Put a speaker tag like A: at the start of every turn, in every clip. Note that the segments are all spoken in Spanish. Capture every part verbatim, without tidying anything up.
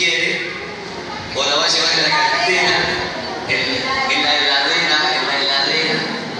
A: quiere, o la va a llevar en la carretera, en, en la heladera, en la heladera,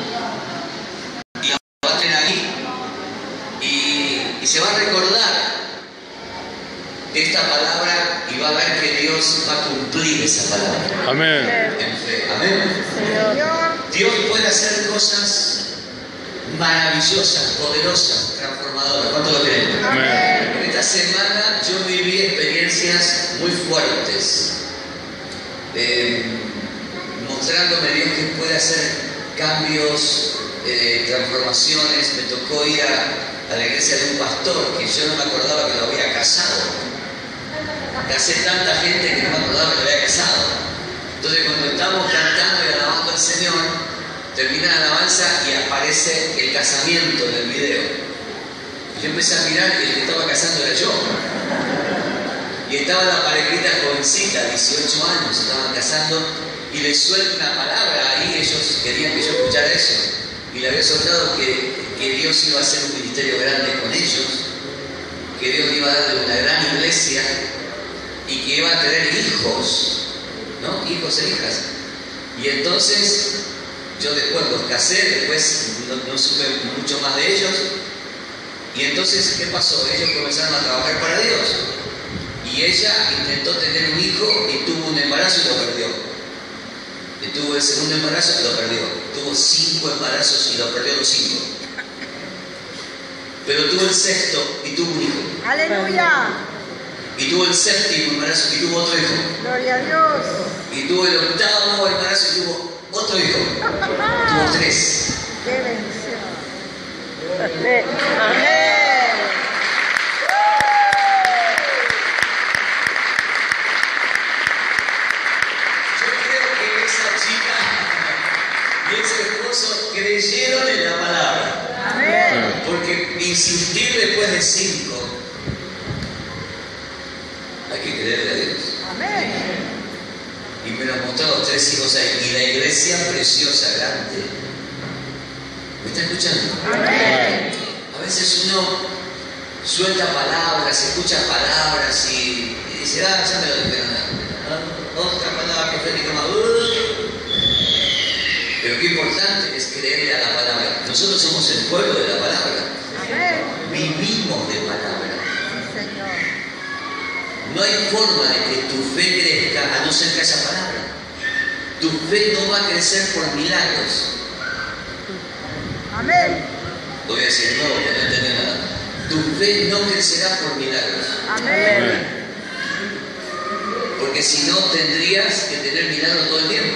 A: y la va a tener ahí, y, y se va a recordar de esta palabra y va a ver que Dios va a cumplir esa palabra.
B: Amén.
A: En fe. Amén. Dios puede hacer cosas maravillosas, poderosas, transformadoras. ¿Cuánto lo creen?
B: Amén.
A: En esta semana yo viví experiencias muy fuertes, eh, mostrándome Dios que puede hacer cambios, eh, transformaciones. Me tocó ir a, a la iglesia de un pastor que yo no me acordaba que lo había casado. Casé tanta gente que no me acordaba que lo había casado. Entonces cuando estábamos cantando y alabando al Señor, termina la alabanza y aparece el casamiento en el video. Yo empecé a mirar y el que estaba casando era yo. Y estaba la parejita jovencita, dieciocho años, estaban casando, y les suelto una palabra ahí, ellos querían que yo escuchara eso. Y le había soltado que, que Dios iba a hacer un ministerio grande con ellos, que Dios iba a darle una gran iglesia y que iba a tener hijos, ¿no? Hijos e hijas. Y entonces yo después los casé, después no, no supe mucho más de ellos. Y entonces, ¿qué pasó? Ellos comenzaron a trabajar para Dios. Y ella intentó tener un hijo y tuvo un embarazo y lo perdió. Y tuvo el segundo embarazo y lo perdió. Tuvo cinco embarazos y lo perdió los cinco. Pero tuvo el sexto y tuvo un hijo.
C: ¡Aleluya!
A: Y tuvo el séptimo embarazo y tuvo otro hijo.
C: ¡Gloria a Dios!
A: Y tuvo el octavo embarazo y tuvo otro hijo. Tuvo tres.
C: ¡Qué bendición! ¡Amén!
A: Yo creo que esa chica y ese esposo creyeron en la palabra.
C: ¡Amén!
A: Porque insistir después de cinco, hay que creerle a Dios.
C: ¡Amén!
A: Y me los mostró los tres hijos ahí. Y la iglesia preciosa, grande. ¿Me está escuchando?
C: ¡Amén!
A: A veces uno suelta palabras, escucha palabras y, y dice, ah, ya me lo dijeron. Otra palabra profética más. Pero qué importante es creerle a la palabra. Nosotros somos el pueblo de la palabra.
C: ¡Amén!
A: Vivimos de palabra.
C: Sí, Señor.
A: No hay forma de que tu fe crezca a no ser que haya palabra. Tu fe no va a crecer por milagros.
C: ¡Amén!
A: Lo voy a decir de nuevo, que no entendí nada. Tu fe no crecerá por milagros.
C: ¡Amén!
A: Porque si no, tendrías que tener milagros todo el tiempo.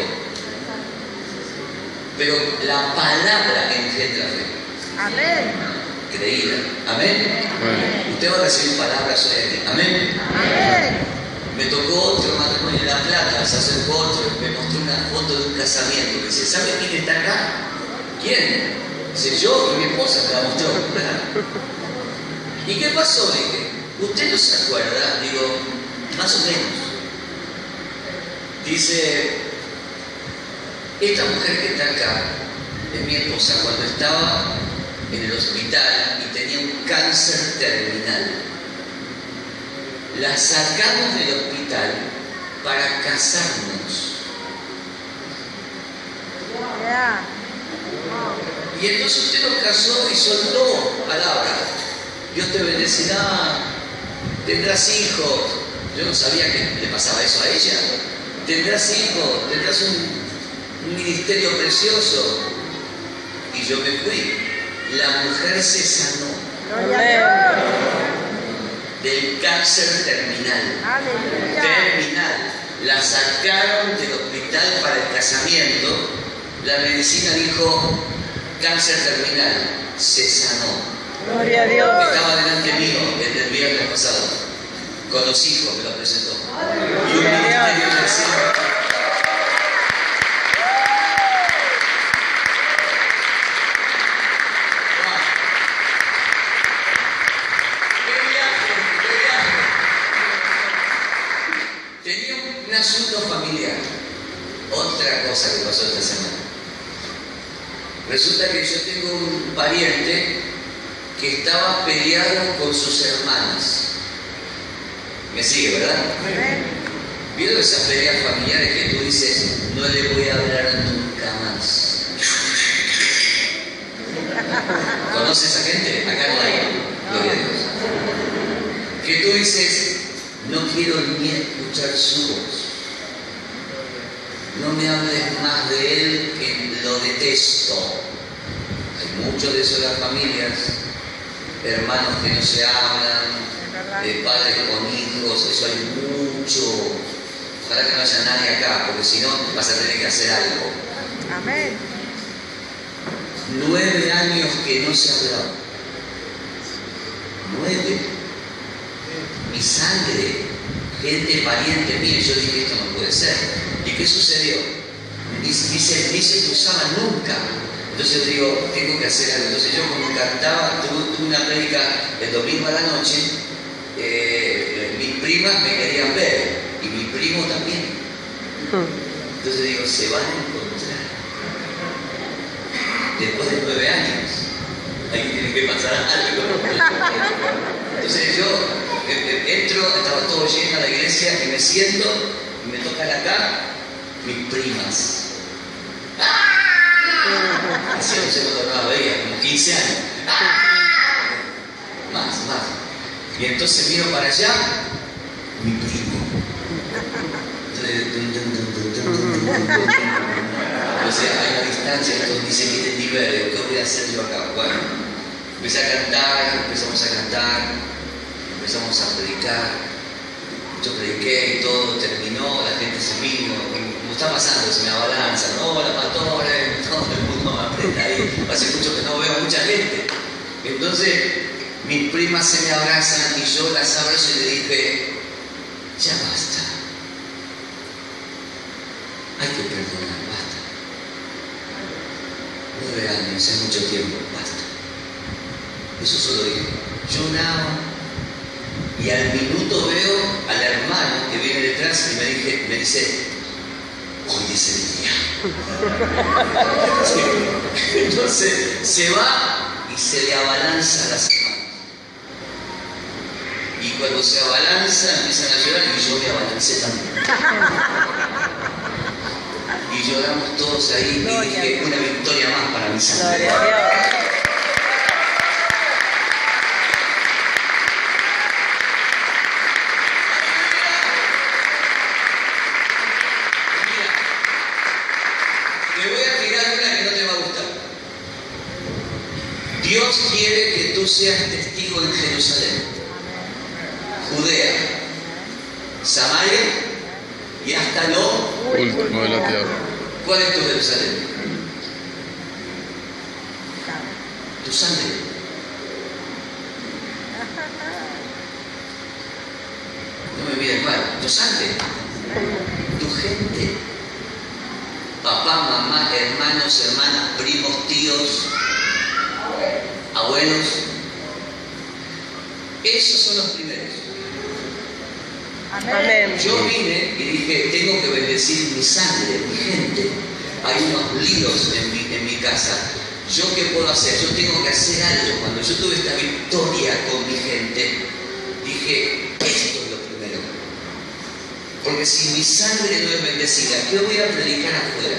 A: Pero la palabra engendra fe.
C: ¡Amén!
A: Creída. Amén.
B: Amén.
A: Usted va a recibir palabras hoy aquí. Amén.
C: ¡Amén!
A: Me tocó otro matrimonio en La Plata, se acercó otro, me mostró una foto de un casamiento. Me dice, ¿sabe quién está acá? ¿Quién? Dice, yo y mi esposa, me la mostró. ¿Y qué pasó? Le dije, ¿usted no se acuerda? Digo, más o menos. Dice, esta mujer que está acá es mi esposa cuando estaba en el hospital y tenía un cáncer terminal. La sacamos del hospital para casarnos.
C: Yeah.
A: Y entonces usted nos casó y soltó palabras. Dios te bendecirá, tendrás hijos. Yo no sabía que le pasaba eso a ella. Tendrás hijos, tendrás un, un ministerio precioso. Y yo me fui. La mujer se sanó
C: ¡Gloria a Dios!
A: del cáncer terminal.
C: ¡Aleluya!
A: Terminal. La sacaron del hospital para el casamiento. La medicina dijo cáncer terminal. Se sanó.
C: ¡Gloria a Dios!
A: Estaba delante mío desde el viernes pasado. Con los hijos me lo presentó. Y un ministerio creciente. Tenía un asunto familiar. Otra cosa que pasó esta semana. Resulta que yo tengo un pariente que estaba peleado con sus hermanas. ¿Me sigue, verdad?
C: Amén.
A: ¿Vieron esas peleas familiares que tú dices, no le voy a hablar nunca más? ¿Conoces a gente? Acá no hay, gloria a Dios. Que tú dices, no quiero ni escuchar su voz. No me hables más de él, que lo detesto. Hay muchos de eso en las familias, hermanos que no se hablan, eh, padres con hijos, eso hay mucho. Ojalá que no haya nadie acá, porque si no vas a tener que hacer algo.
C: Amén.
A: Nueve años que no se hablaba. Nueve. Mi sangre, gente pariente mía, yo dije, esto no puede ser. ¿Y qué sucedió? Dice, dice, ni se cruzaban nunca. Entonces yo digo, tengo que hacer algo. Entonces yo como cantaba, tuve, tuve una prédica el domingo a la noche, eh, mis primas me querían ver, y mi primo también. Entonces digo, se van a encontrar. Después de nueve años, ahí tiene que pasar algo. Entonces yo entro, estaba todo lleno la iglesia, y me siento, y me tocan acá mis primas. Hacía no sé cuánto no la veía, como quince años. Más, más. Y entonces miro para allá, mi primo. O sea, hay una distancia, entonces dice, miren, Tiberio, ¿qué voy a hacer yo acá? Bueno, empecé a cantar, empezamos a cantar, empezamos a predicar. Yo prediqué y todo terminó, la gente se vino, como está pasando, se me abalanzan, hola pastores, todo el mundo me aprieta ahí, hace mucho que no veo a mucha gente. Entonces, mis primas se me abrazan y yo las abrazo y le dije, ya basta, hay que perdonar, basta. Nueve años, es mucho tiempo, basta. Eso solo dije, lloraba. Y al minuto veo al hermano que viene detrás y me, dije, me dice, hoy es el día. Entonces se va y se le abalanza las manos. Y cuando se abalanza empiezan a llorar y yo me abalancé también. Y lloramos todos ahí y dije, una victoria más para mi sangre. Dios quiere que tú seas testigo en Jerusalén, Judea, Samaria y hasta lo
B: último de la tierra.
A: ¿Cuál es tu Jerusalén? Tu sangre. No me mires mal, tu sangre, tu gente, papá, mamá, hermanos, hermanas, primos, tíos, abuelos, esos son los primeros.
C: Amén.
A: Yo vine y dije, tengo que bendecir mi sangre, mi gente. Hay unos líos en mi, en mi casa. ¿Yo qué puedo hacer? Yo tengo que hacer algo. Cuando yo tuve esta victoria con mi gente, dije, esto es lo primero. Porque si mi sangre no es bendecida, ¿qué voy a predicar afuera?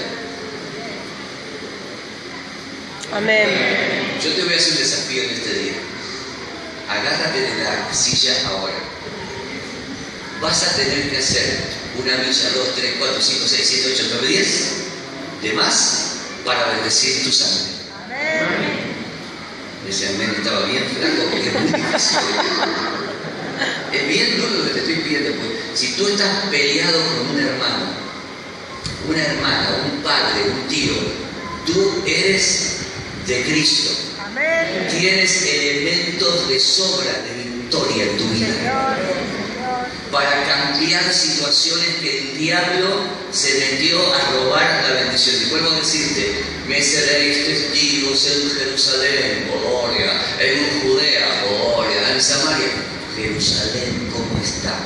C: Amén.
A: Yo te voy a hacer un desafío en este día. Agárrate de la silla ahora. Vas a tener que hacer una milla, dos, tres, cuatro, cinco, seis, siete, ocho, nueve, diez de más para bendecir tu sangre.
C: Amén.
A: Ese amén estaba bien flaco porque es muy difícil. Es bien duro lo que te estoy pidiendo, pues. Si tú estás peleado con un hermano, una hermana, un padre, un tío, tú eres de Cristo.
C: Amén.
A: Tienes elementos de sobra de victoria en tu vida.
C: Señor, Señor.
A: Para cambiar situaciones que el diablo se metió a robar la bendición. Y vuelvo a decirte, me seréis testigos en Jerusalén, gloria, en Judea, gloria, en Samaria. Jerusalén, ¿cómo está?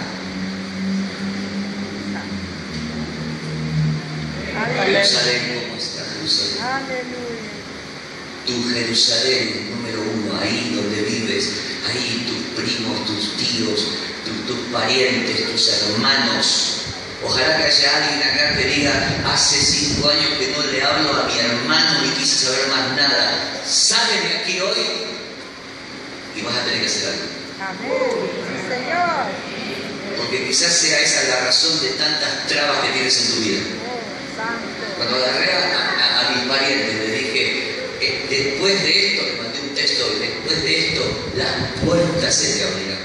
A: Jerusalén, ¿cómo está? Jerusalén.
C: Aleluya.
A: Tu Jerusalén, número uno, ahí donde vives, ahí tus primos, tus tíos, tu, tus parientes, tus hermanos. Ojalá que haya alguien acá que diga, hace cinco años que no le hablo a mi hermano ni quise saber más nada. Sale de aquí hoy y vas a tener que hacer algo.
C: Amén. Señor.
A: Porque quizás sea esa la razón de tantas trabas que tienes en tu vida.
C: Oh, santo.
A: Cuando agarré a, a, a mis parientes, le dije, eh, después de esto, le mandé un texto, después de esto, las puertas se te abrirán.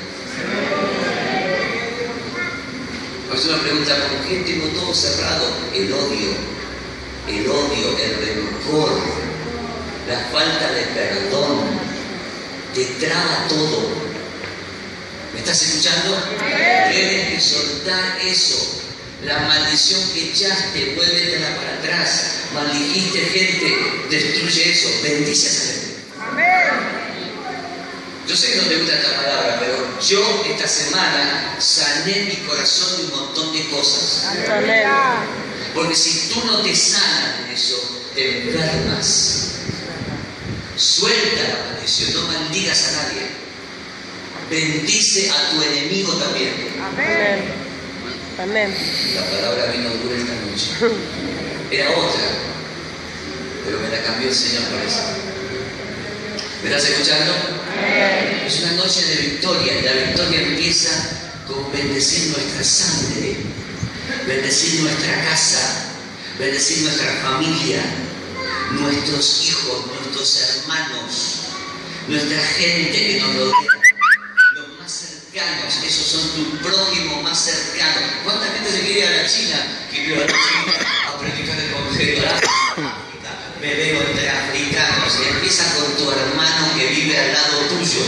A: Por eso me pregunta, ¿por qué tengo todo cerrado? El odio, el odio, el rencor, la falta de perdón, te traba todo. ¿Me estás escuchando? Tienes que soltar eso. La maldición que echaste, vuélvetela para atrás. Maldijiste gente, destruye eso. Bendice a esa gente.
C: Amén.
A: Yo sé que no te gusta esta palabra, pero yo esta semana sané mi corazón de un montón de cosas.
C: Amén.
A: Porque si tú no te sanas en eso, te enfermas. Suelta la maldición, no maldigas a nadie. Bendice a tu enemigo también.
C: Amén. Amén.
A: La palabra vino dura esta noche. Era otra, pero me la cambió el Señor por eso. ¿Me estás escuchando?
C: Amén.
A: Es una noche de victoria y la victoria empieza con bendecir nuestra sangre, bendecir nuestra casa, bendecir nuestra familia, nuestros hijos, nuestros hermanos, nuestra gente que nos rodea. Esos son tu prójimo más cercano. ¿Cuánta gente se quiere ir a la China? Quiero ir a la China a predicar el Evangelio. Me veo entre africanos. Y empieza con tu hermano que vive al lado tuyo.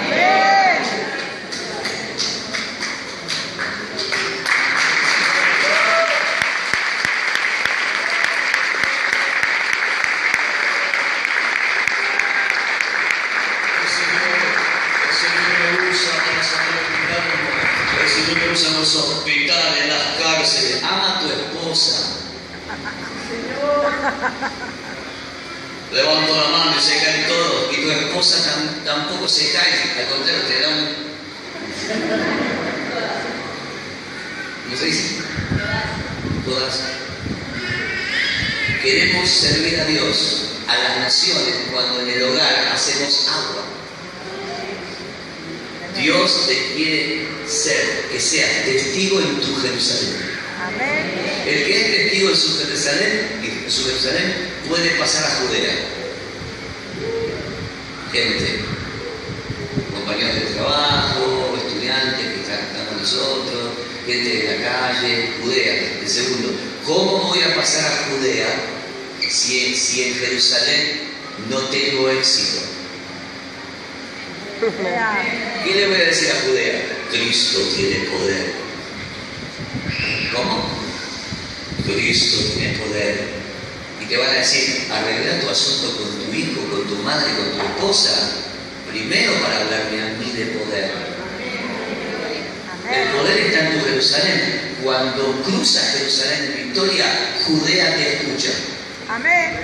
A: En los hospitales, en las cárceles, ama a tu esposa. Levanto la mano y se caen todos, y tu esposa tam, tampoco se cae, al contrario, te da un. ¿Cómo se dice? Todas. Queremos servir a Dios, a las naciones, cuando en el hogar hacemos agua. Dios te quiere ser, que seas testigo en tu Jerusalén.
C: Amén.
A: El que es testigo en su Jerusalén, en su Jerusalén puede pasar a Judea. Gente, compañeros de trabajo, estudiantes que están, están con nosotros, gente de la calle, Judea. El segundo, ¿cómo voy a pasar a Judea si, si en Jerusalén no tengo éxito? ¿Qué le voy a decir a Judea? Cristo tiene poder. ¿Cómo? Cristo tiene poder. Y te van a decir, arregla tu asunto con tu hijo, con tu madre, con tu esposa, primero para hablarme a mí de poder. El poder está en tu Jerusalén. Cuando cruzas Jerusalén en victoria, Judea te escucha.
C: Amén.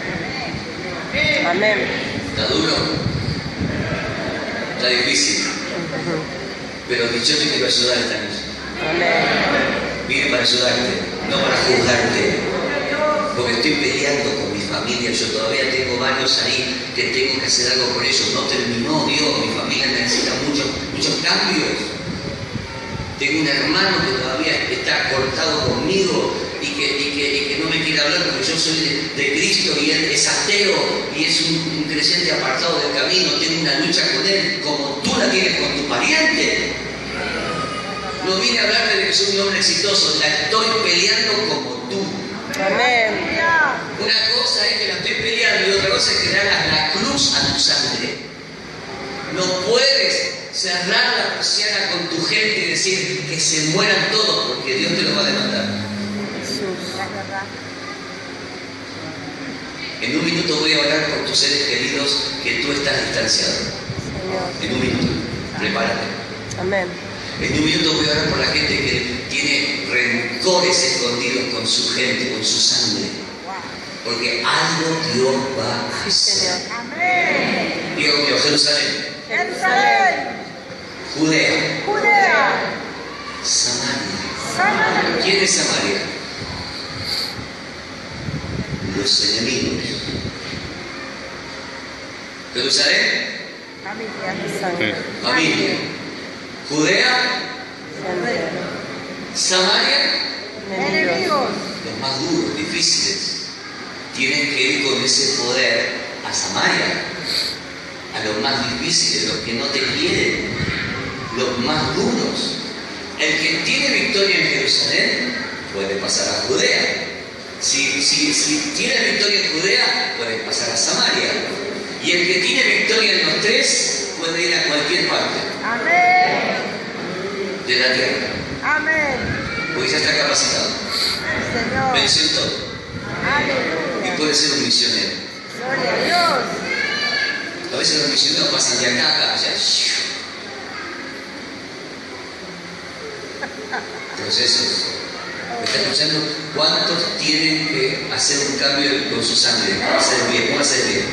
C: Amén.
A: ¿Está duro? Está difícil, pero dichoso que quiero ayudar esta noche.
C: Amén.
A: Vine para ayudarte, no para juzgarte, porque estoy peleando con mi familia. Yo todavía tengo varios ahí que tengo que hacer algo por ellos. No terminó Dios, mi familia necesita muchos, muchos cambios. Tengo un hermano que todavía está cortado conmigo y que, y que, y que no me quiere hablar porque yo soy de, de Cristo y él es ateo y es un, un creyente apartado del camino. Tengo una lucha con él como tú la tienes con tu pariente. No vine a hablar de que soy un hombre exitoso, la estoy peleando como tú.
C: Amén.
A: Una cosa es que la estoy peleando y otra cosa es que le hagas la cruz a tu sangre. No puedes cerrar la persiana con tu gente y decir que se mueran todos porque Dios te lo va a demandar. En un minuto voy a orar por tus seres queridos que tú estás distanciado. En un minuto. Prepárate.
C: Amén.
A: En un minuto voy a orar por la gente que tiene rencores escondidos con su gente, con su sangre. Porque algo Dios va a hacer.
C: Amén.
A: Dios mío, Jerusalén.
C: Jerusalén.
A: Judea.
C: Judea.
A: Samaria.
C: Samaria.
A: ¿Quién es Samaria? Los enemigos. Jerusalén,
C: Sangre.
A: familia. Judea,
C: Sangre.
A: Samaria,
C: Enemigos.
A: los más duros, difíciles. Tienen que ir con ese poder a Samaria, a los más difíciles, los que no te quieren, los más duros. El que tiene victoria en Jerusalén puede pasar a Judea. Si, si, si tiene victoria en Judea, puede pasar a Samaria. Y el que tiene victoria en los tres puede ir a cualquier parte
C: Amén.
A: de la tierra,
C: Amén.
A: porque ya está capacitado.
C: Señor.
A: Venció todo y
C: Aleluya.
A: puede ser un misionero.
C: Gloria a Dios.
A: A veces los misioneros pasan de acá a acá, allá. Procesos. ¿Me está escuchando? ¿Cuántos tienen que hacer un cambio con su sangre? Hacer bien, ¿cómo hacer bien?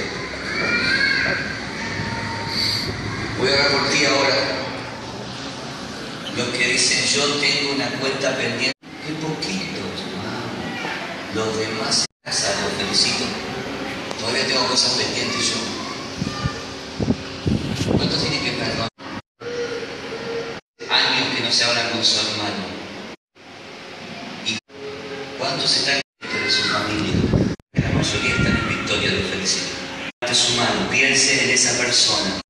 A: Voy a orar por ti ahora. Los que dicen, yo tengo una cuenta pendiente. Qué poquito, hermano. Los demás en casa los felicito. Todavía tengo cosas pendientes yo. ¿Cuántos tienen que perdonar? Años que no se hablan con su hermano. ¿Y cuántos están entre su familia? La mayoría están en victoria, los felicito. Levante su mano, piense en esa persona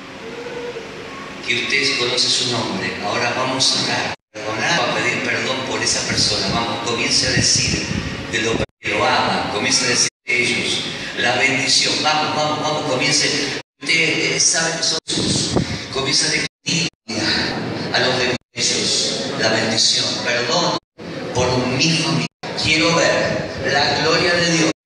A: que usted conoce su nombre. Ahora vamos a orar, perdonar, a pedir perdón por esa persona. Vamos, comience a decir de lo que lo ama, comience a decir de ellos la bendición. Vamos, vamos, vamos, comience. Usted sabe que son sus. Comience a decir a los de ellos la bendición. Perdón por mi familia. Quiero ver la gloria de Dios